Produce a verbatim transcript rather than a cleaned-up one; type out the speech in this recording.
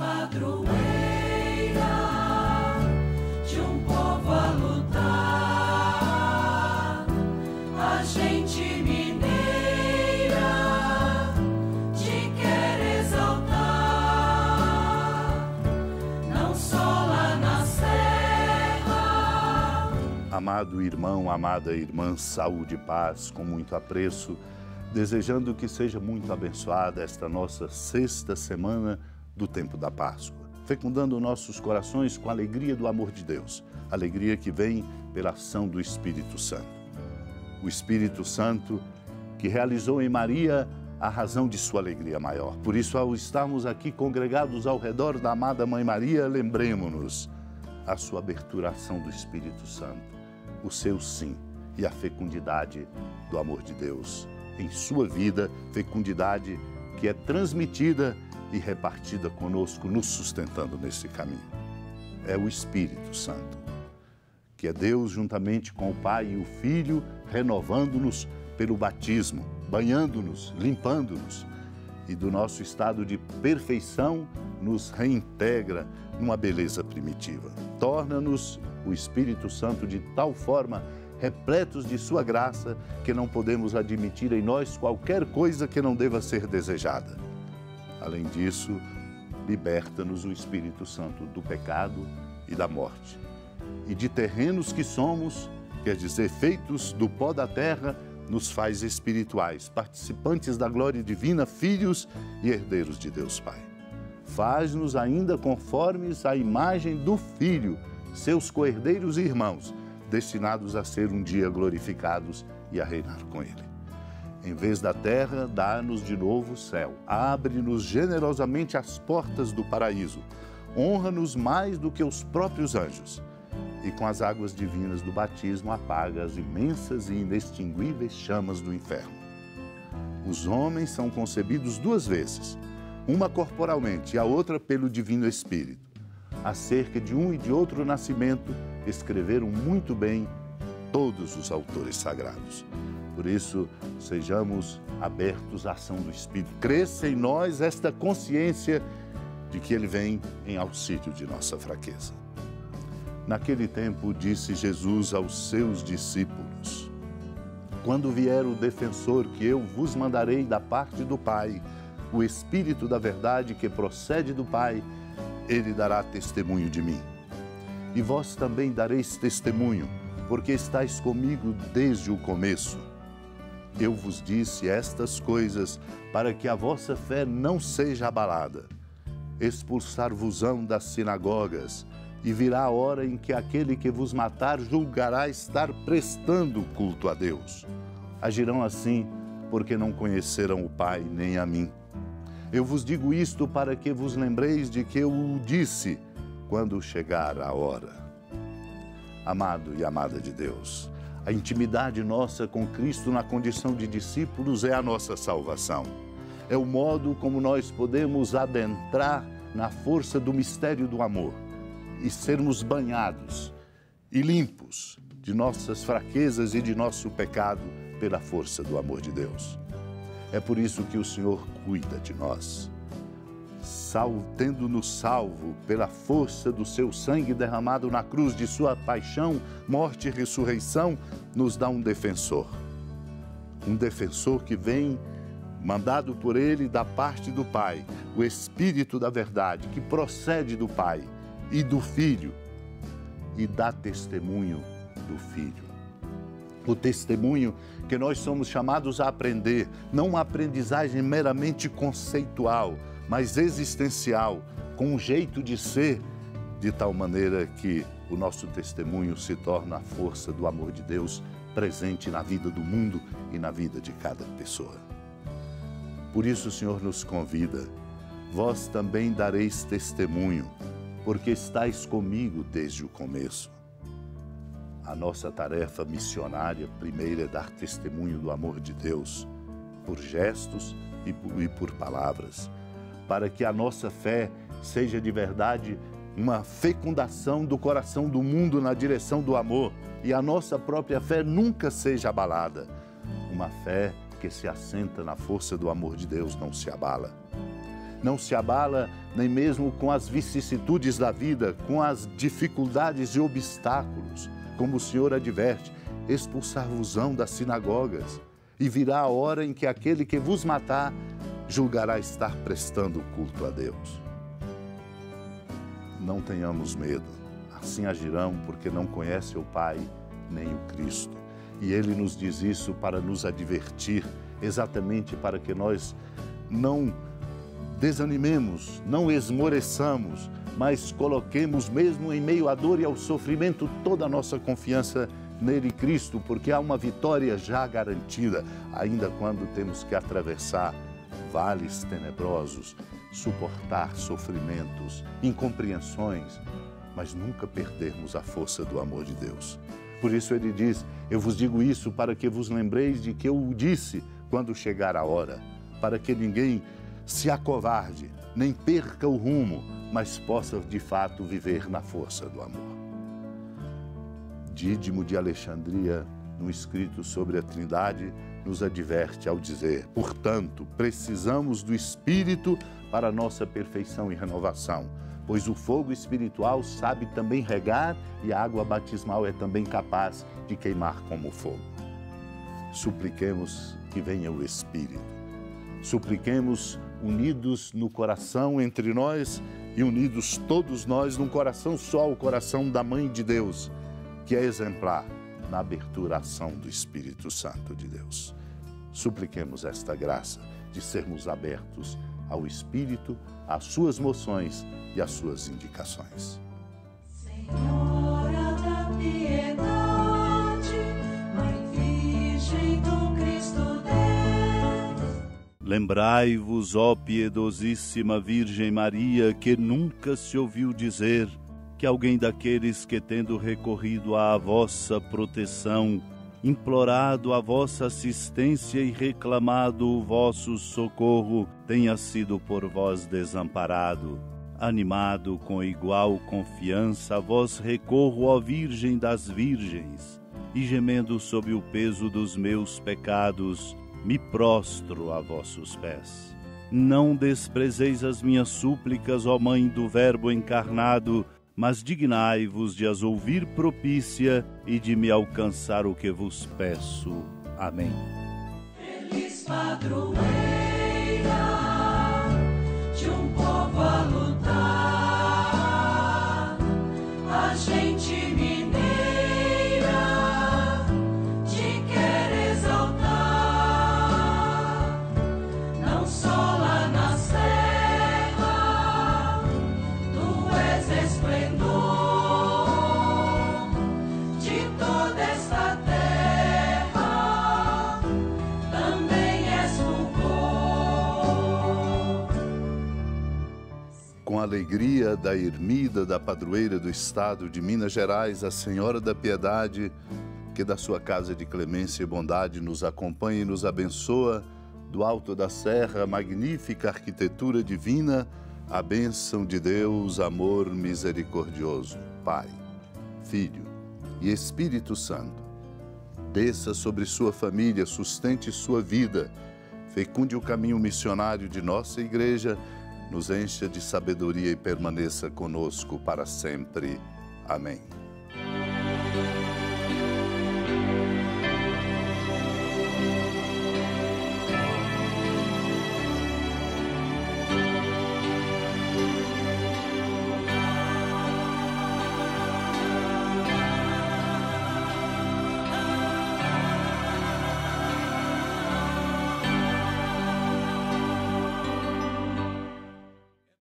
padroeira de um povo a lutar, a gente mineira te quer exaltar, não só lá na serra. Amado irmão, amada irmã, saúde e paz, com muito apreço, desejando que seja muito abençoada esta nossa sexta semana do tempo da Páscoa, fecundando nossos corações com a alegria do amor de Deus, alegria que vem pela ação do Espírito Santo. O Espírito Santo que realizou em Maria a razão de sua alegria maior. Por isso, ao estarmos aqui congregados ao redor da amada Mãe Maria, lembremos-nos a sua abertura à ação do Espírito Santo, o seu sim e a fecundidade do amor de Deus em sua vida, fecundidade que é transmitida e repartida conosco, nos sustentando nesse caminho. É o Espírito Santo, que é Deus juntamente com o Pai e o Filho, renovando-nos pelo batismo, banhando-nos, limpando-nos, e do nosso estado de perfeição nos reintegra numa beleza primitiva. Torna-nos o Espírito Santo de tal forma repletos de sua graça, que não podemos admitir em nós qualquer coisa que não deva ser desejada. Além disso, liberta-nos o Espírito Santo do pecado e da morte. E de terrenos que somos, quer dizer, feitos do pó da terra, nos faz espirituais, participantes da glória divina, filhos e herdeiros de Deus Pai. Faz-nos ainda conformes à imagem do Filho, seus co-herdeiros e irmãos, destinados a ser um dia glorificados e a reinar com Ele. Em vez da terra, dá-nos de novo o céu. Abre-nos generosamente as portas do paraíso. Honra-nos mais do que os próprios anjos. E com as águas divinas do batismo, apaga as imensas e inextinguíveis chamas do inferno. Os homens são concebidos duas vezes, uma corporalmente e a outra pelo Divino Espírito. Acerca de um e de outro nascimento, escreveram muito bem todos os autores sagrados. Por isso, sejamos abertos à ação do Espírito. Cresça em nós esta consciência de que Ele vem em auxílio de nossa fraqueza. Naquele tempo, disse Jesus aos seus discípulos: quando vier o defensor que eu vos mandarei da parte do Pai, o Espírito da verdade que procede do Pai, Ele dará testemunho de mim. E vós também dareis testemunho, porque estáis comigo desde o começo. Eu vos disse estas coisas para que a vossa fé não seja abalada. Expulsar-vos-ão das sinagogas, e virá a hora em que aquele que vos matar julgará estar prestando culto a Deus. Agirão assim, porque não conheceram o Pai nem a mim. Eu vos digo isto para que vos lembreis de que eu o disse quando chegar a hora. Amado e amada de Deus, a intimidade nossa com Cristo na condição de discípulos é a nossa salvação. É o modo como nós podemos adentrar na força do mistério do amor e sermos banhados e limpos de nossas fraquezas e de nosso pecado pela força do amor de Deus. É por isso que o Senhor cuida de nós. Tendo-nos salvo pela força do seu sangue derramado na cruz de sua paixão, morte e ressurreição, nos dá um defensor. Um defensor que vem mandado por Ele da parte do Pai, o Espírito da verdade, que procede do Pai e do Filho, e dá testemunho do Filho. O testemunho que nós somos chamados a aprender, não uma aprendizagem meramente conceitual, mas existencial, com um jeito de ser, de tal maneira que o nosso testemunho se torna a força do amor de Deus presente na vida do mundo e na vida de cada pessoa. Por isso o Senhor nos convida: vós também dareis testemunho, porque estáis comigo desde o começo. A nossa tarefa missionária primeira é dar testemunho do amor de Deus, por gestos e por, e por palavras, para que a nossa fé seja de verdade uma fecundação do coração do mundo na direção do amor, e a nossa própria fé nunca seja abalada. Uma fé que se assenta na força do amor de Deus não se abala. não se abala nem mesmo com as vicissitudes da vida, com as dificuldades e obstáculos. Como o Senhor adverte, expulsar-vos-ão das sinagogas, e virá a hora em que aquele que vos matar julgará estar prestando culto a Deus. Não tenhamos medo, assim agirão porque não conhecem o Pai nem o Cristo. E Ele nos diz isso para nos advertir, exatamente para que nós não desanimemos, não esmoreçamos, mas coloquemos mesmo em meio à dor e ao sofrimento toda a nossa confiança nele, Cristo, porque há uma vitória já garantida, ainda quando temos que atravessar vales tenebrosos, suportar sofrimentos, incompreensões, mas nunca perdermos a força do amor de Deus. Por isso ele diz, eu vos digo isso para que vos lembreis de que eu o disse quando chegar a hora, para que ninguém se acovarde, nem perca o rumo, mas possa de fato viver na força do amor. Dídimo de Alexandria, no escrito sobre a Trindade, nos adverte ao dizer, portanto, precisamos do Espírito para a nossa perfeição e renovação, pois o fogo espiritual sabe também regar e a água batismal é também capaz de queimar como fogo. Supliquemos que venha o Espírito. Supliquemos unidos no coração entre nós e unidos todos nós num coração só, o coração da Mãe de Deus, que é exemplar na abertura à ação do Espírito Santo de Deus. Supliquemos esta graça de sermos abertos ao Espírito, às suas moções e às suas indicações. Senhora da piedade, Mãe Virgem do Cristo Deus. Lembrai-vos, ó piedosíssima Virgem Maria, que nunca se ouviu dizer que alguém daqueles que, tendo recorrido à vossa proteção, implorado a vossa assistência e reclamado o vosso socorro, tenha sido por vós desamparado. Animado com igual confiança, a vós recorro, ó Virgem das Virgens, e gemendo sob o peso dos meus pecados, me prostro a vossos pés. Não desprezeis as minhas súplicas, ó Mãe do Verbo encarnado, mas dignai-vos de as ouvir propícia e de me alcançar o que vos peço. Amém. Feliz padroeira de um povo a lutar, a gente mineira te quer exaltar, não só lá na serra, tu és esplendor de toda esta terra, também és fulgor. Com a alegria da ermida da padroeira do estado de Minas Gerais, a Senhora da Piedade, que da sua casa de clemência e bondade nos acompanha e nos abençoa, do alto da serra, magnífica arquitetura divina, a bênção de Deus, amor misericordioso, Pai, Filho e Espírito Santo, desça sobre sua família, sustente sua vida, fecunde o caminho missionário de nossa igreja, nos encha de sabedoria e permaneça conosco para sempre. Amém.